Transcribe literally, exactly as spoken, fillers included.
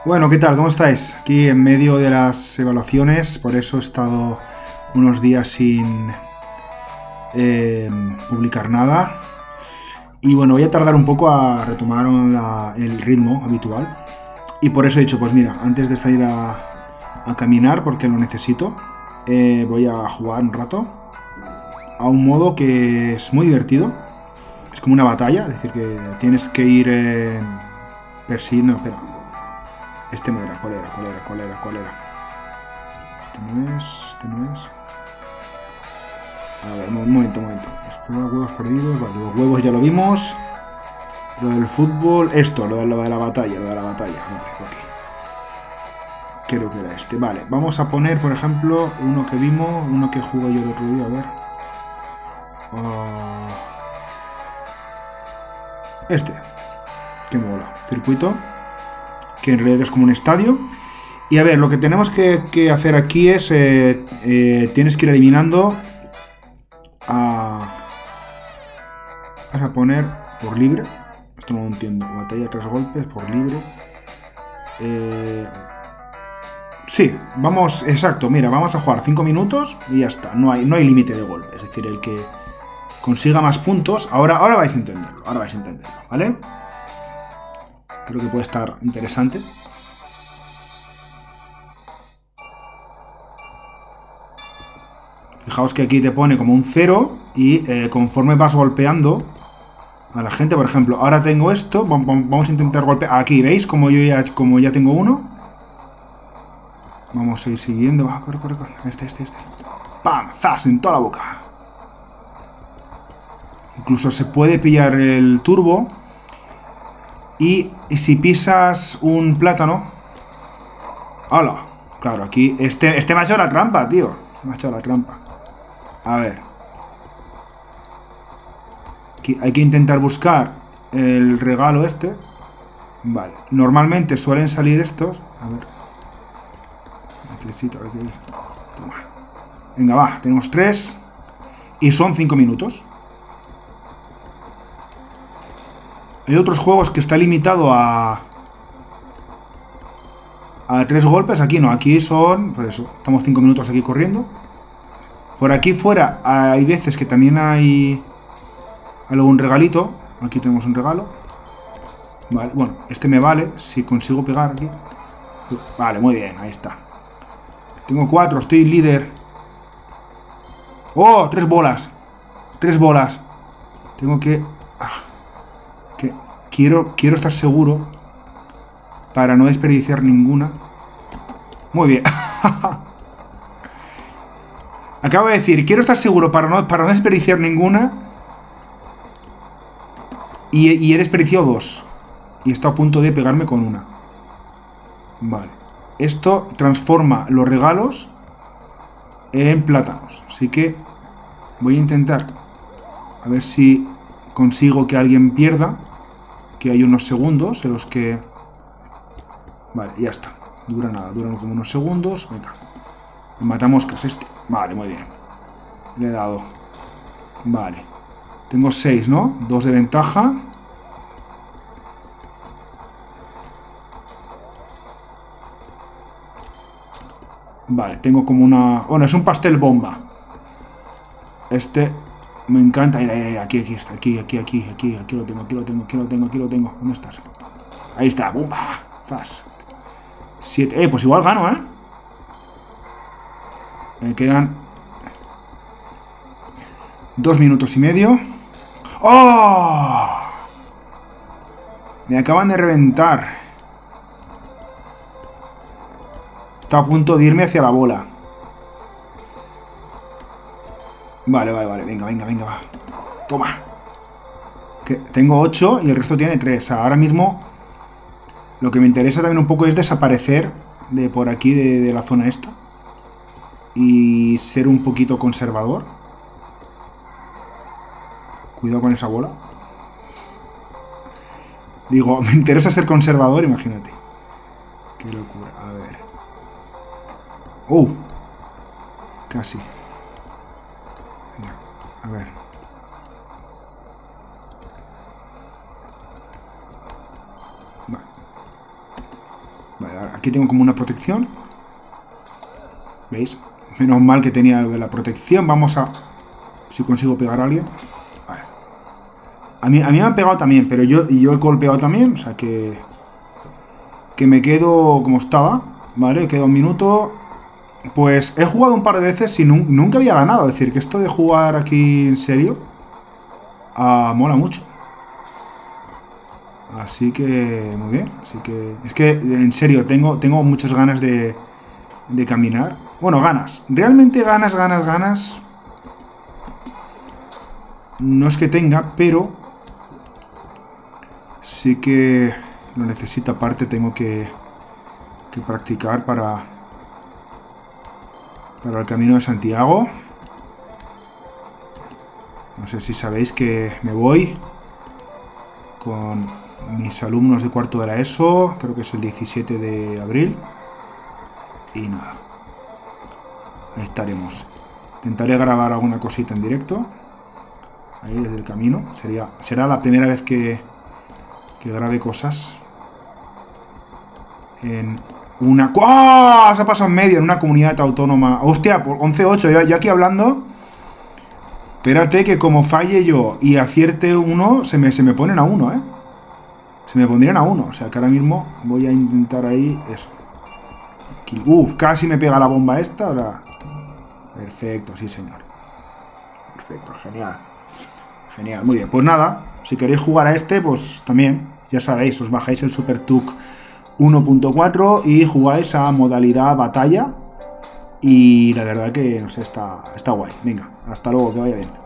Bueno, ¿qué tal? ¿Cómo estáis? Aquí en medio de las evaluaciones, por eso he estado unos días sin eh, publicar nada. Y bueno, voy a tardar un poco a retomar la- el ritmo habitual. Y por eso he dicho, pues mira, antes de salir a, a caminar, porque lo necesito, eh, voy a jugar un rato a un modo que es muy divertido. Es como una batalla, es decir, que tienes que ir eh, persiguiendo... Espera, este no era, ¿cuál era? ¿Cuál era? ¿Cuál era? ¿Cuál era? Este no es, este no es. A ver, un momento, un momento. Explorar huevos perdidos. Vale, los huevos ya lo vimos. Lo del fútbol. Esto, lo de, lo de la batalla, lo de la batalla. Vale, ok. Creo que era este. Vale, vamos a poner, por ejemplo, uno que vimos, uno que jugué yo el otro día. A ver. Uh, este. Que mola. Circuito. Que en realidad es como un estadio. Y a ver, lo que tenemos que, que hacer aquí es... Eh, eh, tienes que ir eliminando... A... Vas a poner por libre. Esto no lo entiendo. Batalla tres golpes por libre. Eh... Sí, vamos... Exacto, mira, vamos a jugar cinco minutos y ya está. No hay, no hay límite de golpes. Es decir, el que consiga más puntos... Ahora, ahora vais a entenderlo. Ahora vais a entenderlo, ¿vale? Creo que puede estar interesante. Fijaos que aquí te pone como un cero y eh, conforme vas golpeando a la gente, por ejemplo, ahora tengo esto, vamos a intentar golpear. Aquí, ¿veis? Como yo ya, como ya tengo uno. Vamos a ir siguiendo. Va, corre, corre, corre. Este, este, este. ¡Pam! ¡Zas! En toda la boca. Incluso se puede pillar el turbo. Y, y si pisas un plátano... ¡Hala! Claro, aquí... Este, este me ha hecho la trampa, tío. Este me ha hecho la trampa. A ver. Aquí hay que intentar buscar el regalo este. Vale. Normalmente suelen salir estos. A ver. Necesito aquí. Toma. Venga, va. Tenemos tres. Y son cinco minutos. Hay otros juegos que está limitado a... A tres golpes. Aquí no. Aquí son... Por eso. Estamos cinco minutos aquí corriendo. Por aquí fuera hay veces que también hay algún regalito. Aquí tenemos un regalo. Vale, bueno, este me vale si consigo pegar aquí. Vale, muy bien, ahí está. Tengo cuatro, estoy líder. ¡Oh! Tres bolas. Tres bolas. Tengo que... Ah, que quiero, quiero estar seguro para no desperdiciar ninguna. Muy bien. Acabo de decir, quiero estar seguro para no, para no desperdiciar ninguna. Y, y he desperdiciado dos. Y está a punto de pegarme con una. Vale. Esto transforma los regalos en plátanos. Así que voy a intentar a ver si consigo que alguien pierda. Que hay unos segundos en los que... Vale, ya está. Dura nada, duran como unos segundos. Venga. Me matamos que es este. Vale, muy bien. Le he dado. Vale. Tengo seis, ¿no? Dos de ventaja. Vale, tengo como una... Bueno, es un pastel bomba. Este me encanta. Ahí, ahí, aquí, aquí está. Aquí, aquí, aquí, aquí. Aquí lo tengo, aquí lo tengo, aquí lo tengo, aquí lo tengo. ¿Dónde estás? Ahí está. ¡Bomba! ¡Zas! Siete. Eh, pues igual gano, ¿eh? Me quedan dos minutos y medio. ¡Oh! Me acaban de reventar. Está a punto de irme hacia la bola. Vale, vale, vale. Venga, venga, venga, va. Toma. Que tengo ocho y el resto tiene tres. O sea, ahora mismo lo que me interesa también un poco es desaparecer de por aquí, de, de la zona esta. Y ser un poquito conservador. Cuidado con esa bola. Digo, me interesa ser conservador, imagínate. Qué locura, a ver. ¡Uh! Casi. Venga, a ver. Vale. Vale, Aquí tengo como una protección. ¿Veis? Menos mal que tenía lo de la protección. Vamos a... Si consigo pegar a alguien. Vale. A mí, a mí me han pegado también, pero yo, y yo he golpeado también. O sea que... Que me quedo como estaba. Vale, queda un minuto. Pues he jugado un par de veces y nu nunca había ganado. Es decir, que esto de jugar aquí en serio... Ah, mola mucho. Así que... Muy bien. Así que... Es que, en serio, tengo, tengo muchas ganas de... De caminar. Bueno, ganas. Realmente ganas, ganas, ganas. No es que tenga, pero... Sí que... Lo necesito. Aparte tengo que... Que practicar para... Para el Camino de Santiago. No sé si sabéis que me voy con mis alumnos de cuarto de la ESO. Creo que es el diecisiete de abril. Y nada. Ahí estaremos. Intentaré grabar alguna cosita en directo. Ahí desde el camino. Sería, será la primera vez que, que grabe cosas. En una... ¡Oh! Se ha pasado en medio, en una comunidad autónoma. ¡Hostia! Por once ocho. Yo, yo aquí hablando... Espérate que como falle yo y acierte uno, se me, se me ponen a uno, ¿eh? Se me pondrían a uno. O sea que ahora mismo voy a intentar ahí eso. Uf, casi me pega la bomba esta. Ahora... Perfecto, sí señor. Perfecto, genial. Genial, muy bien. Pues nada, si queréis jugar a este, pues también, ya sabéis, os bajáis el SuperTUC uno punto cuatro y jugáis a modalidad batalla. Y la verdad que, no sé, está, está guay. Venga, hasta luego, que vaya bien.